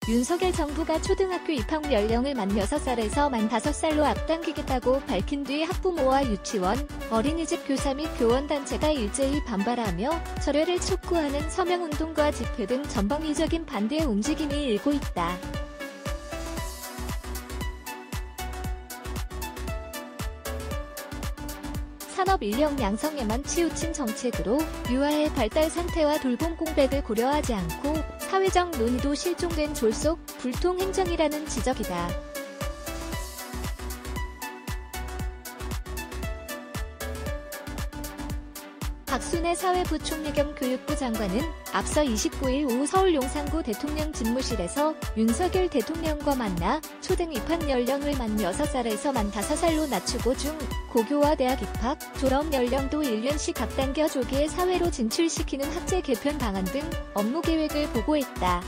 윤석열 정부가 초등학교 입학 연령을 만 6살에서 만 5살로 앞당기겠다고 밝힌 뒤 학부모와 유치원, 어린이집 교사 및 교원단체가 일제히 반발하며 철회를 촉구하는 서명운동과 집회 등 전방위적인 반대 움직임이 일고 있다. 산업 인력 양성에만 치우친 정책으로 유아의 발달 상태와 돌봄 공백을 고려하지 않고 사회적 논의도 실종된 졸속, 불통 행정이라는 지적이다. 박순애 사회부총리 겸 교육부 장관은 앞서 29일 오후 서울 용산구 대통령 집무실에서 윤석열 대통령과 만나 초등 입학 연령을 만 6살에서 만 5살로 낮추고 중, 고교와 대학 입학, 졸업 연령도 1년씩 앞당겨 조기에 사회로 진출시키는 학제 개편 방안 등 업무 계획을 보고했다.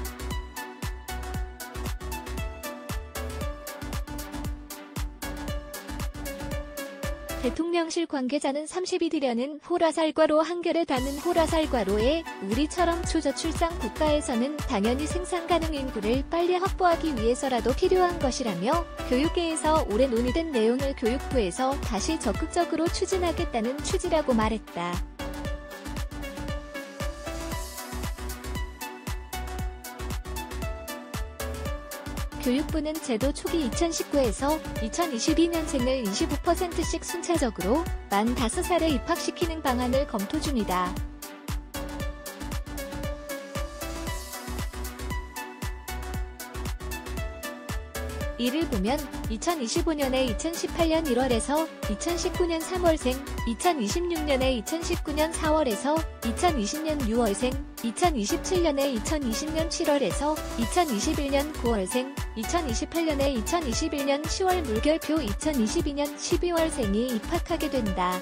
대통령실 관계자는 30일이려는 호라살과로 한결에 닿는 호라살과로에 우리처럼 초저출산 국가에서는 당연히 생산 가능 인구를 빨리 확보하기 위해서라도 필요한 것이라며 교육계에서 오래 논의된 내용을 교육부에서 다시 적극적으로 추진하겠다는 취지라고 말했다. 교육부는 제도 초기 2019에서 2022년생을 25%씩 순차적으로 만 5살에 입학시키는 방안을 검토 중이다. 이를 보면 2025년에 2018년 1월에서 2019년 3월생, 2026년에 2019년 4월에서 2020년 6월생, 2027년에 2020년 7월에서 2021년 9월생, 2028년에 2021년 10월 물결표 2022년 12월생이 입학하게 된다.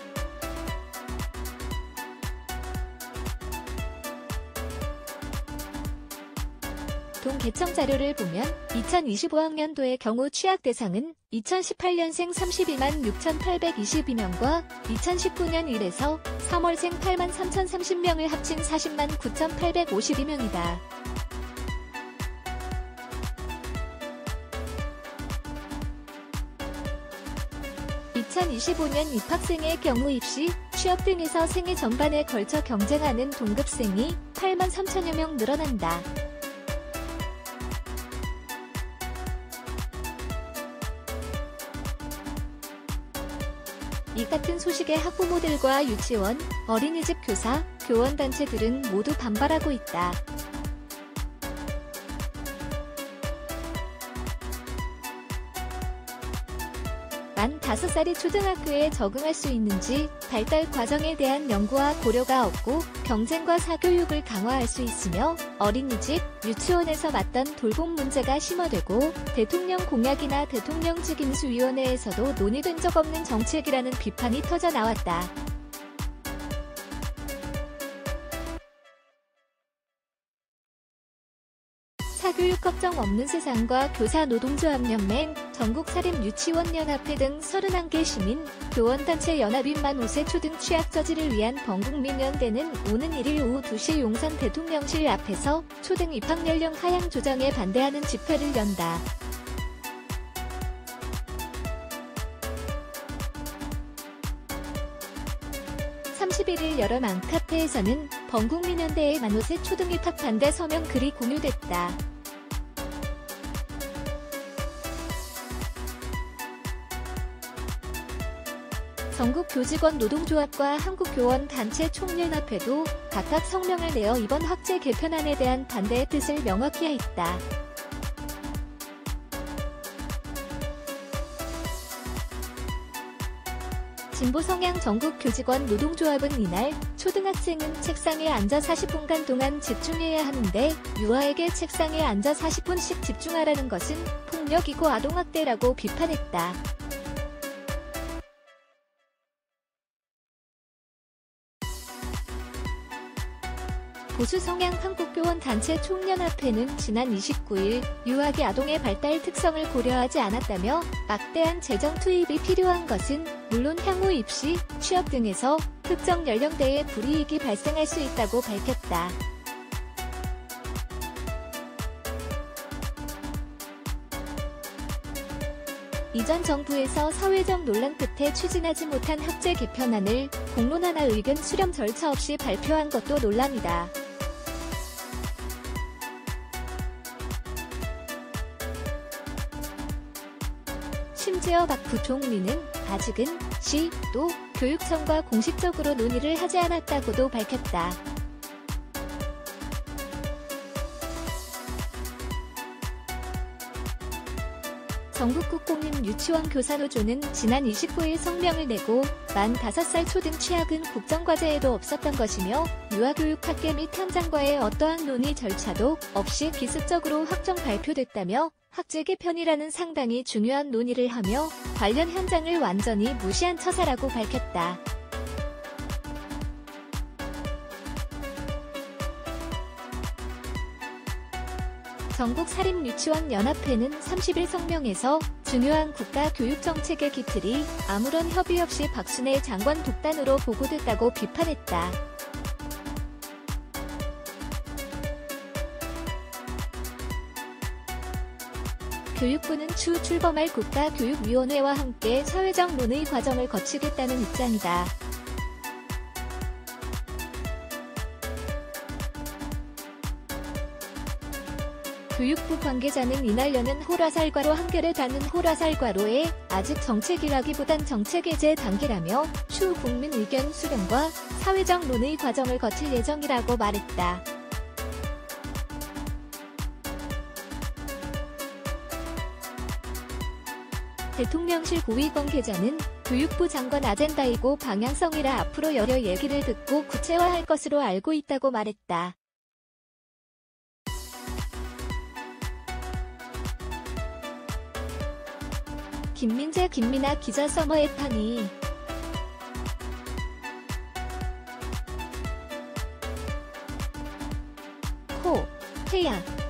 동 개정 자료를 보면 2025학년도의 경우 취약 대상은 2018년생 32만 6,822명과 2019년 1에서 3월생 8만 3,030명을 합친 40만 9,852명이다. (2025년) 입학생의 경우 입시, 취업 등에서 생애 전반에 걸쳐 경쟁하는 동급생이 8만 3천여 명 늘어난다. 이 같은 소식에 학부모들과 유치원, 어린이집 교사, 교원단체들은 모두 반발하고 있다. 만 5살이 초등학교에 적응할 수 있는지 발달 과정에 대한 연구와 고려가 없고 경쟁과 사교육을 강화할 수 있으며 어린이집, 유치원에서 맞던 돌봄 문제가 심화되고 대통령 공약이나 대통령직 인수위원회에서도 논의된 적 없는 정책이라는 비판이 터져 나왔다. 사교육 걱정 없는 세상과 교사 노동조합연맹, 전국사립유치원연합회 등 31개 시민, 교원단체 연합인 만 5세 초등 취약 저지를 위한 범국민연대는 오는 1일 오후 2시 용산 대통령실 앞에서 초등 입학연령 하향 조정에 반대하는 집회를 연다. (31일) 여러 맘카페에서는 범국민연대의 만 5세 초등 입학 반대 서명 글이 공유됐다. 전국교직원 노동조합과 한국교원단체 총연합회도 각각 성명을 내어 이번 학제 개편안에 대한 반대의 뜻을 명확히 했다. 진보성향 전국교직원 노동조합은 이날 초등학생은 책상에 앉아 40분간 동안 집중해야 하는데 유아에게 책상에 앉아 40분씩 집중하라는 것은 폭력이고 아동학대라고 비판했다. 보수성향 한국교원단체 총연합회는 지난 29일 유아기 아동의 발달 특성을 고려하지 않았다며 막대한 재정 투입이 필요한 것은 물론 향후 입시, 취업 등에서 특정 연령대에 불이익이 발생할 수 있다고 밝혔다. 이전 정부에서 사회적 논란 끝에 추진하지 못한 학제 개편안을 공론화나 의견 수렴 절차 없이 발표한 것도 논란이다. 심지어 박 부총리는 아직은 시, 도, 교육청과 공식적으로 논의를 하지 않았다고도 밝혔다. 전국국공립유치원 교사노조는 지난 29일 성명을 내고 만 5살 초등 취학은 국정과제에도 없었던 것이며 유아교육학계 및 현장과의 어떠한 논의 절차도 없이 기습적으로 확정 발표됐다며 학제 개편이라는 상당히 중요한 논의를 하며 관련 현장을 완전히 무시한 처사라고 밝혔다. 전국사립유치원연합회는 30일 성명에서 중요한 국가교육정책의 기틀이 아무런 협의 없이 박순애 장관 독단으로 보고됐다고 비판했다. 교육부는 추후 출범할 국가교육위원회와 함께 사회적 논의 과정을 거치겠다는 입장이다. 교육부 관계자는 이날 여는 호라살과로 한결에 닿는 호라살과로에 아직 정책이라기보단 정책의제 단계라며 추후 국민 의견 수렴과 사회적 논의 과정을 거칠 예정이라고 말했다. 대통령실 고위 관계자는 교육부 장관 아젠다이고 방향성이라 앞으로 여러 얘기를 듣고 구체화할 것으로 알고 있다고 말했다. 김민재 김민아 기자 서머의 판이 코, 태양